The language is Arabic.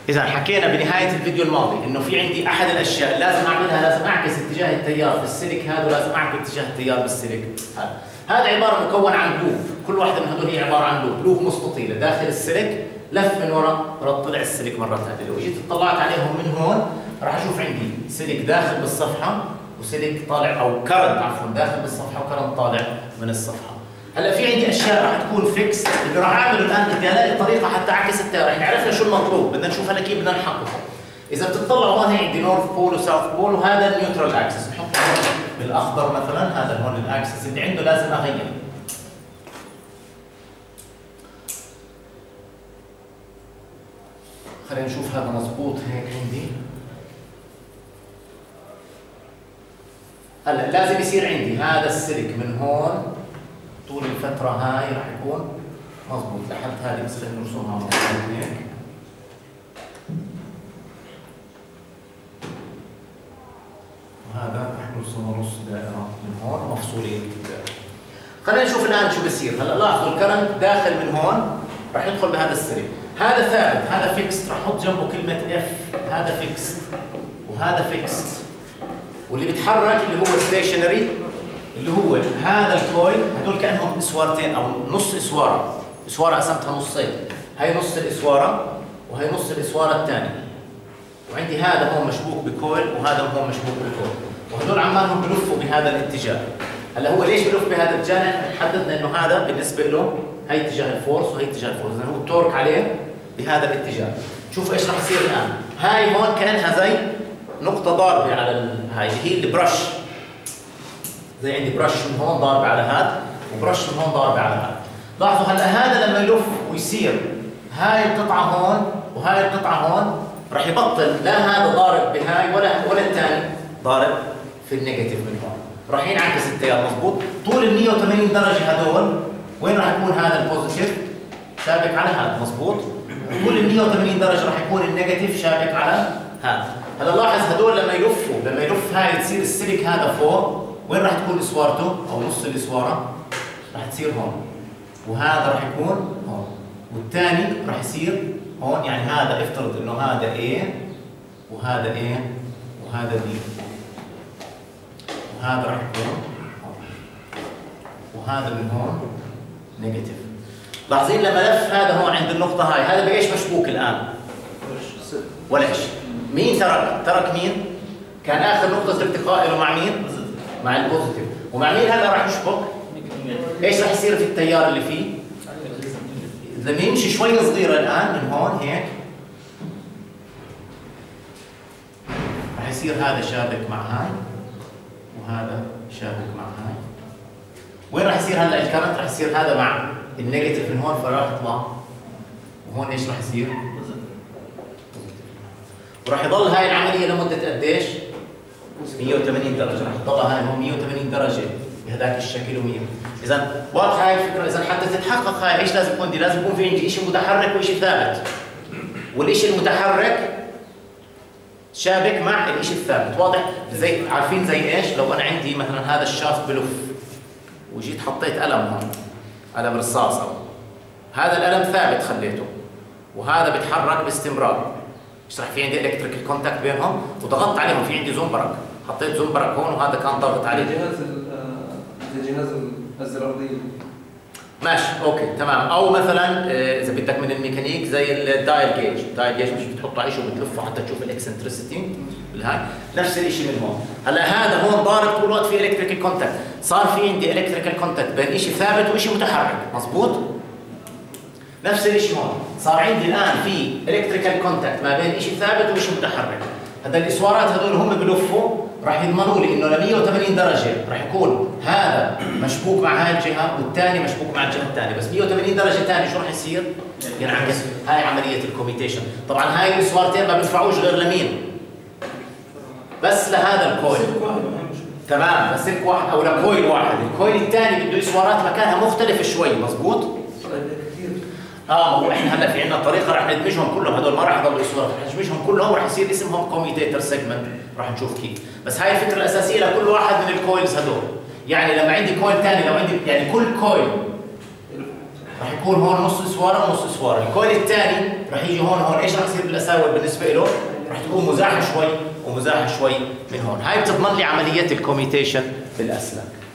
إذا حكينا بنهاية الفيديو الماضي إنه في عندي أحد الأشياء لازم أعملها، لازم أعكس اتجاه التيار في السلك هذا، ولازم أعكس اتجاه التيار بالسلك هذا. هذا عبارة مكون عن لوب، كل واحدة من هذول هي عبارة عن لوب مستطيلة داخل السلك، لف من وراء طلع السلك مرة ثانية. لو جيت اطلعت عليهم من هون راح أشوف عندي سلك داخل بالصفحة وسلك طالع، أو كرنت عفوا داخل بالصفحة وكرنت طالع من الصفحة. هلا في عندي اشياء راح تكون فيكس، اللي راح اعمله الان بدي الاقي طريقه حتى اعكس التيار. احنا عرفنا شو المطلوب، بدنا نشوف هلا كيف بدنا نحققه. اذا بتطلعوا هون هي عندي نورث بول وساوث بول، وهذا النيوترال اكسس، نحط بالاخضر مثلا، هذا هون الاكسس اللي عنده لازم اغيره. خلينا نشوف هذا مضبوط هيك عندي. هلا لازم يصير عندي هذا السلك من هون طول الفترة هاي راح يكون مضبوط لحد هذه، بس خلينا نرسمها مضبوط هيك. وهذا راح نرسمه نص دائرة من هون مفصولين بالدائرة. خلينا نشوف الآن شو بصير. هلا لاحظوا الكرنت داخل من هون راح يدخل بهذا السلك، هذا ثابت، هذا فيكست، راح احط جنبه كلمة اف، هذا فيكست وهذا فيكست. واللي بيتحرك اللي هو ستيشنري اللي هو هذا الكويل، هدول كانهم اسوارتين او نص اسواره، اسواره قسمتها نصين، هي نص الاسواره وهي نص الاسواره الثانيه. وعندي هذا هون مشبوك بكويل وهذا هون مشبوك بكويل، وهدول عمالهم بلفوا بهذا الاتجاه. هلا هو ليش بلف بهذا الاتجاه؟ احنا حددنا انه هذا بالنسبه له هي اتجاه الفورس وهي اتجاه الفورس، اذا هو التورك عليه بهذا الاتجاه. شوفوا ايش راح يصير الان. هاي هون كانها زي نقطه ضاربه على هاي اللي هي البرش، زي عندي برش من هون ضاربه على هذا وبرش من هون ضاربه على هذا. لاحظوا هلا هذا لما يلف ويصير هاي القطعه هون وهاي القطعه هون، راح يبطل لا هذا ضارب بهاي ولا الثاني ضارب في النيجاتيف من هون، راح ينعكس التيار مضبوط. طول ال 180 درجه هذول وين راح يكون هذا البوزيتيف شابك على هذا مضبوط، وطول ال 180 درجه راح يكون النيجاتيف شابك على هذا. هلا لاحظ هذول لما يلف هاي تصير السلك هذا فوق، وين راح تكون اسوارته او نص الاسواره؟ راح تصير هون، وهذا راح يكون هون، والثاني راح يصير هون. يعني هذا افترض انه هذا A وهذا A وهذا B، وهذا راح يكون هون، وهذا من هون نيجاتيف. لاحظين لما لف هذا هون عند النقطه هاي، هذا بايش مشبوك الان؟ ولا شيء. مين ترك مين؟ كان اخر نقطه التقاء له مع مين؟ مع البوزيتيف. ومع مين هذا راح يشبك؟ ايش راح يصير في التيار اللي فيه؟ لما يمشي شويه صغيره الان من هون هيك راح يصير هذا شابك مع هاي وهذا شابك مع هاي. وين راح يصير هلا الكرنت؟ راح يصير هذا مع النيجاتيف من هون، فراح يطلع وهون ايش راح يصير؟ وراح يضل هاي العمليه لمده قديش؟ 180 درجه، راح تضلها هاي هون 180 درجه بهذاك الشكل و100. اذا واضحه هاي الفكره. اذا حتى تتحقق هاي ايش لازم يكون؟ لازم يكون في عندي شيء متحرك وشيء ثابت، والشيء المتحرك شابك مع الشيء الثابت. واضح؟ زي عارفين زي ايش؟ لو انا عندي مثلا هذا الشاف بلف وجيت حطيت قلم هون، قلم رصاص، او هذا القلم ثابت خليته وهذا بيتحرك باستمرار، ايش راح في عندي الكتريكال كونتاكت بينهم وضغطت عليهم، في عندي زنبرك، حطيت زنبرك هون وهذا كان ضغط عليه. جهاز الارضي ماشي اوكي تمام. او مثلا اذا بدك من الميكانيك زي الدايل جيج، الدايل جيج مش بتحطه على شيء وبتلفه حتى تشوف الاكسنتريسيتي بالهاي، نفس الشيء من هون. هلا هذا هون ضارب طول الوقت في الكتريكال كونتاكت، صار في عندي الكتريكال كونتاكت بين شيء ثابت وشيء متحرك مضبوط؟ نفس الشيء هون، صار عندي الان في الكتريكال كونتاكت ما بين شيء ثابت وشيء متحرك. هذا الاسوارات هذول هم بلفوا راح يضمنوا لي انه ل 180 درجه راح يكون هذا مشبوك مع هاي الجهه والثاني مشبوك مع الجهه الثانيه، بس 180 درجه ثاني شو راح يصير؟ ينعكس. هاي عمليه الكوميتيشن. طبعا هاي الاسوارتين ما بينفعوش غير لمين؟ بس لهذا الكويل. تمام، بس سلك واحد او لكويل واحد، الكويل الثاني بده اسوارات مكانها مختلف شوي مضبوط؟ ما هو احنا هلا في عندنا طريقه راح ندمجهم كلهم، هذول ما راح يضلوا اسوار، راح ندمجهم كلهم وراح يصير اسمهم كوميتيتر سيجمنت، راح نشوف كيف. بس هاي الفكره الاساسيه لكل واحد من الكويلز هذول. يعني لما عندي كويل ثاني، لو عندي يعني كل كويل راح يكون هون نص اسواره ونص اسواره، الكويل الثاني راح يجي هون ايش راح يصير بالاساور بالنسبه له؟ راح تكون مزاحه شوي ومزاحه شوي من هون. هاي بتضمن لي عمليه الكوميتيشن بالاسلاك.